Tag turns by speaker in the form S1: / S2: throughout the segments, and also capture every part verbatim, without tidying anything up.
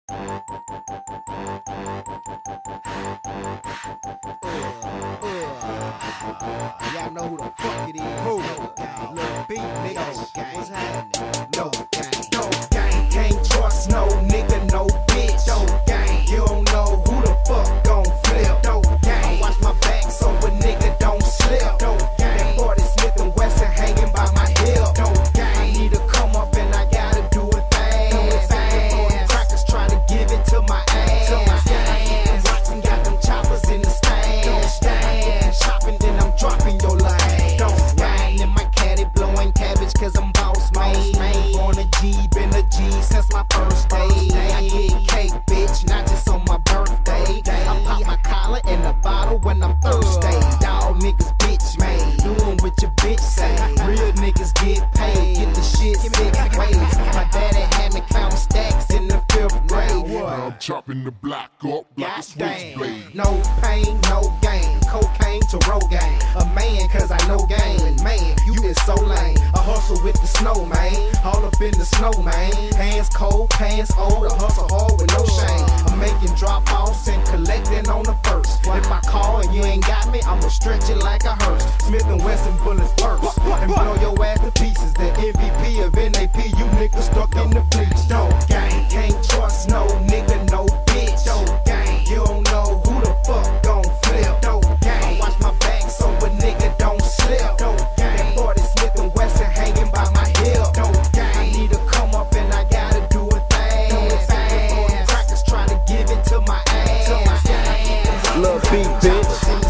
S1: Y'all know who the fuck it is. Who? No gang. Lil B, nigga. No gang. What's happening? No gang. No gang. Can't trust no nigga, no bitch. No gang. You don't know who the fuck gon' flip. No gang. I watch my back so a nigga don't slip. No gang. That forty Smith and Wesson hanging by my hip. No gang. I need to come up and I gotta do a thing. Do a thing. Before the crackers try to give it to my ass. To my ass. Rocks and got them choppers in the stand. Don't stand. Shopping, then I'm dropping your line. Don't stand in my caddy blowing cabbage cause I'm boss made. Born a G, been a G since my first day. I get cake, bitch, not just on my birthday. I pop my collar in the bottle when I'm thirsty. Dog niggas bitch made. Doing what your bitch say. Real niggas get paid. Get the shit six ways. My daddy had me count stacks in the fifth grade.
S2: Now I'm chopping the block up like a switchblade.
S1: No pain, no gain. Cocaine to Rogaine. A man cause I know game. Man, you is so lame. A hustle with the snow, man. All up in the snow, man. Hands cold, pants old. A hustle hard with no shame. I'm making drop offs and collecting on the first. If I call and you ain't got me, I'ma stretch it like a hearse. Smith and Wesson bullets burst and blow your ass to pieces. The M V P of N A P, you niggas stuck in the bleach. Don't gang, can't trust no nigga, no bitch. Don't gang, you don't know who the fuck gon' flip. Don't gang, I watch my back so a nigga don't slip. Don't gang, that forty Smith and Wesson hanging by my hip. Don't gang, I need to come up and I gotta do a thing. Do a thing. Before the crackers try to give it to my ass. To my ass.
S3: Lil B, bitch.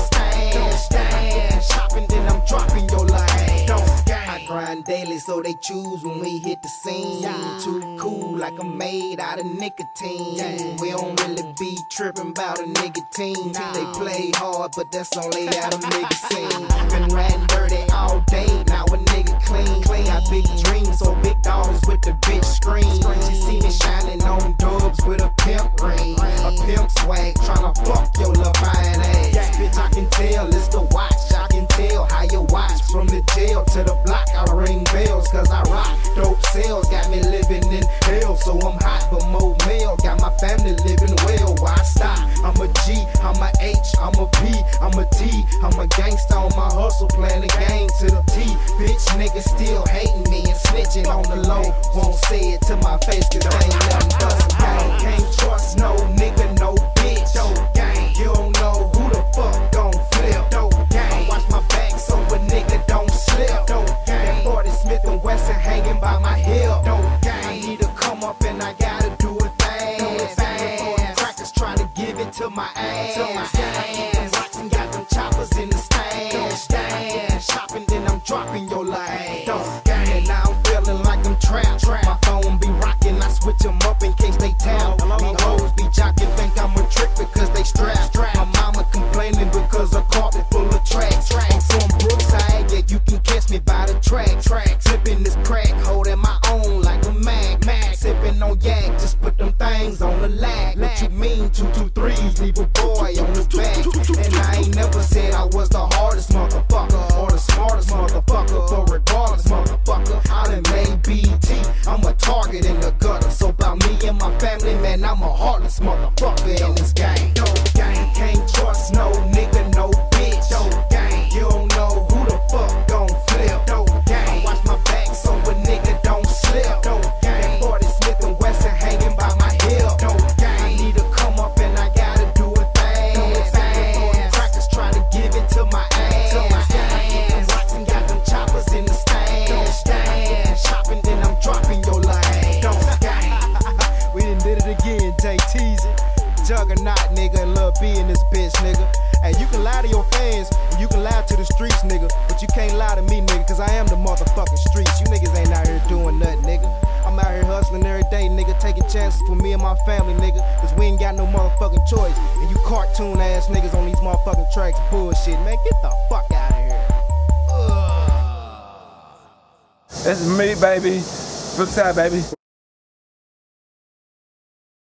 S1: Grind daily so they choose when we hit the scene. Too cool like I'm made out of nicotine. We don't really be tripping about a nigga team. They play hard but that's only out of nigga scene. Been riding dirty all day, now a nigga clean. Got big dreams so big dogs with the bitch screen. She see me shining on dubs with a pimp ring. A pimp swag tryna fuck your little fine ass. Bitch I can tell it's the watch. I can tell how you watch. From the jail to the block I ring bells cause I rock. Dope sales got me living in hell. So I'm hot but more male. Got my family living well. Why stop? I'm a G, I'm a H, I'm a P, I'm a T. I'm a gangsta on my hustle playing the game to the T. Bitch niggas still hating me and snitching on the low. Won't say it to my face cause they ain't nothing but some gang. Can't trust no nigga, no bitch. Dope gang, you don't know who the fuck gon' flip. Dope gang, I watch my back so a nigga don't slip. Dope gang, that forty Smith and Wesson hanging by my hip. Dope gang, I need to come up and I gotta do a thing. Do a thing. Before the crackers try to give it to my ass. To my ass. Rocks and got them choppers in the stand. Don't stand. Shopping, then I'm dropping your line. Don't gang, and now I'm feeling like I'm trapped. My phone be rocking, I switch them up in case they tap. Me hoes be jocking, think I'm a trick because they strapped. My mama complaining because her carpet full of tracks. I'm from Brookside, yeah, you can catch me by the track. Track, sipping this crack, holding my own like a mag. Mag, sipping on yak, just put them things on the lag. What you mean, two, two, threes, leave a boy on his back. And I ain't never said I was the hardest motherfucker or the smartest motherfucker, but regardless, motherfucker, I done made B T. I'm a target in the gutter, so about me and my family, man, I'm a heartless motherfucker in this game. No gang, can't trust no nigga, no bitch. No gang, you don't know who the fuck gon' flip. No gang, I watch my back so a nigga don't slip. No gang, that forty Smith and Wesson hanging by my hip. No gang, I need to come up and I gotta do a thing. Do a thing. Before the crackers try to give it to my ass. To my ass. Rocks and got them choppers in the stand. Don't stand. Shopping, then I'm dropping your line. Don't gang. We done did it again, Jay teasing. Juggernaut, nigga, and Lil B in this bitch, nigga. Hey, you can lie to your fans, and you can lie to the streets, nigga, but you can't lie to me, nigga, cause I am the motherfucking streets. You niggas ain't out here doing nothing, nigga. I'm out here hustling every day, nigga, taking chances for me and my family, nigga, cause we ain't got no motherfucking choice. And you cartoon ass niggas on these motherfucking tracks bullshit, man, get the fuck out of here. Ugh.
S3: This is me, baby. Brookside, baby.